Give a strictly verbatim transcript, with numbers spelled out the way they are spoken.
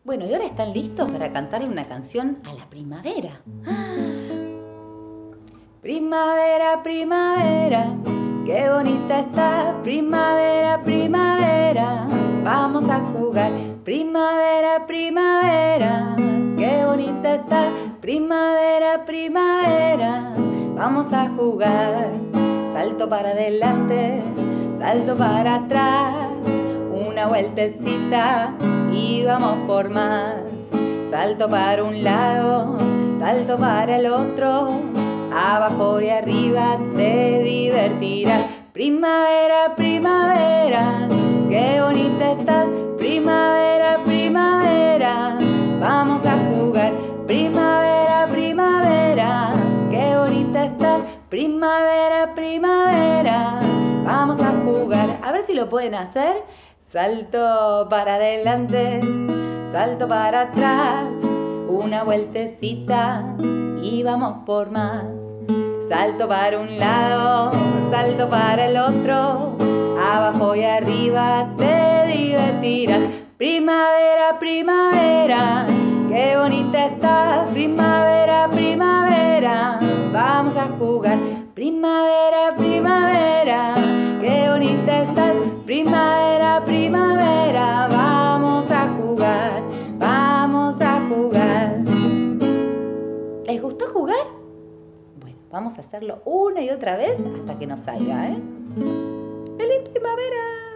Bueno, y ahora están listos para cantarle una canción a la primavera. Primavera, primavera, qué bonita está. Primavera, primavera, vamos a jugar. Primavera, primavera, qué bonita está. Primavera, primavera, vamos a jugar. Salto para adelante, salto para atrás, una vueltecita y vamos por más. Salto para un lado, salto para el otro, abajo y arriba te divertirás. Primavera, primavera, qué bonita estás. Primavera, primavera, vamos a jugar. Primavera, primavera, qué bonita estás. Primavera, primavera, vamos a jugar. A ver si lo pueden hacer. Salto para adelante, salto para atrás, una vueltecita y vamos por más. Salto para un lado, salto para el otro, abajo y arriba te divertirás. Primavera, primavera, qué bonita estás. Primavera, primavera, vamos a jugar. Primavera, primavera, qué bonita estás. Primavera, primavera, vamos a jugar, vamos a jugar. ¿Les gustó jugar? Bueno, vamos a hacerlo una y otra vez hasta que nos salga, ¿eh? ¡Feliz primavera!